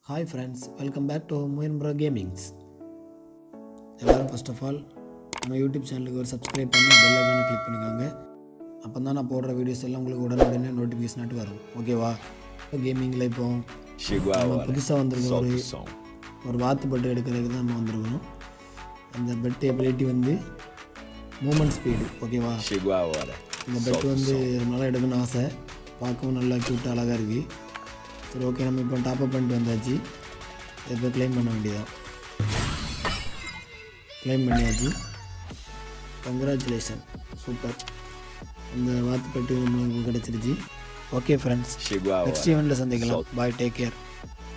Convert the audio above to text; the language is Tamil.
Hi friends, welcome back to Moin Bro Gamings. எல்லாரும் ஃபர்ஸ்ட் ஆஃப் ஆல் நம்ம யூடியூப் சேனலுக்கு ஒரு சப்ஸ்கிரைப் பண்ணி பெல் ஐகானை கிளிக் பண்ணிக்கோங்க. அப்போ தான் நான் போடுற வீடியோஸ் எல்லாம் உங்களுக்கு உடனே நோட்டிஃபிகேஷனாட்டு வரும். ஓகேவா? கேமிங்கில் இப்போ நம்ம புதுசாக வந்திருக்க ஒரு வாத்து பெட்டு எடுக்கிறதுக்கு தான் நம்ம வந்திருக்கோம். அந்த பெட் எபிலிட்டி வந்து மூமெண்ட் ஸ்பீடு. ஓகேவா? இந்த பெட்டு வந்து ரொம்ப நாளாக எடுக்கணும்னு ஆசை. பார்க்கவும் நல்லா க்யூட்டாக அழகாக இருக்குது. சரி, ஓகே, நம்ம இப்போ டாப்அப் பண்ணிட்டு வந்தாச்சு. இப்போ க்ளைம் பண்ண வேண்டியதான். க்ளைம் பண்ணியாச்சு. Congratulation, super. அந்த வாத்துப்பட்டு நம்மளுக்கு கிடச்சிருச்சு. ஓகே ஃப்ரெண்ட்ஸ், நெக்ஸ்ட் ஈவெண்ட்டில் சந்திக்கலாம். Bye, take care.